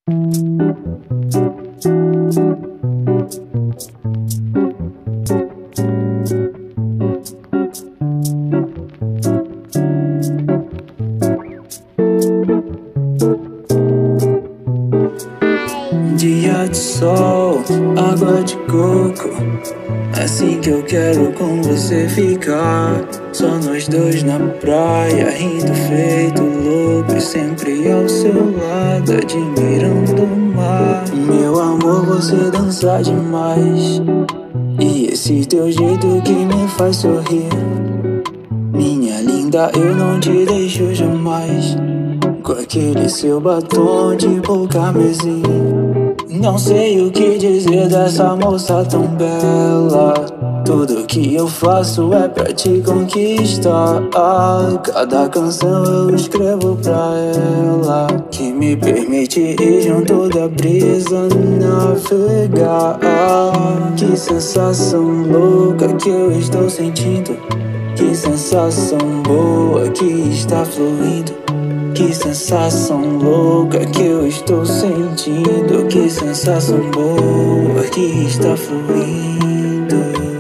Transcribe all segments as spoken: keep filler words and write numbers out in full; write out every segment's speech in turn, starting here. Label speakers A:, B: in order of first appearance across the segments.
A: Dia de sol, água de coco, assim que eu quero com você ficar. Só nós dois na praia, rindo feito loucos, sempre ao seu lado, admirando o mar. Meu amor, você dança demais, e esse teu jeito que me faz sorrir. Minha linda, eu não te deixo jamais, com aquele seu batom de cor carmesim. Não sei o que dizer dessa moça tão bela. Tudo que eu faço é pra te conquistar. Cada canção eu escrevo pra ela, que me permite ir junto da brisa navegar. Que sensação louca que eu estou sentindo, que sensação boa que está fluindo. Que sensação louca que eu estou sentindo, que sensação boa que está fluindo.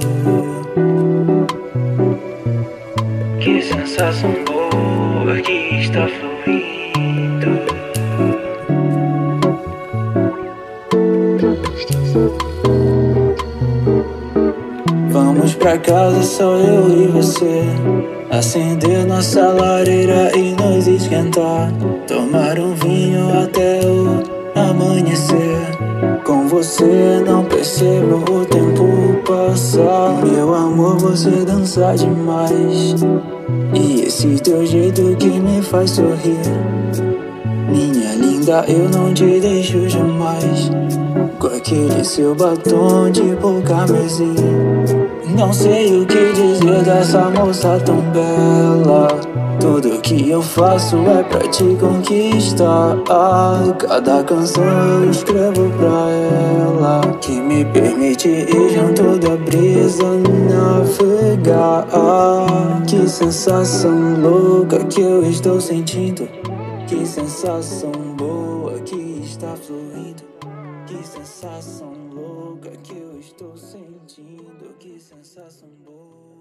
A: Que sensação boa que está fluindo. Vamos pra casa, só eu e você, acender nossa lareira e nos esquentar, tomar um vinho até o amanhecer. Com você não percebo o tempo passar. Meu amor, você dança demais, e esse teu jeito que me faz sorrir. Minha linda, eu não te deixo jamais, com aquele seu batom de cor carmesim. Não sei o que dizer dessa moça tão bela. Tudo que eu faço é pra te conquistar. Cada canção eu escrevo pra ela, que me permite ir junto da brisa navegar. Que sensação louca que eu estou sentindo, que sensação boa que está fluindo. Que sensação louca que eu estou sentindo, que sensação boa.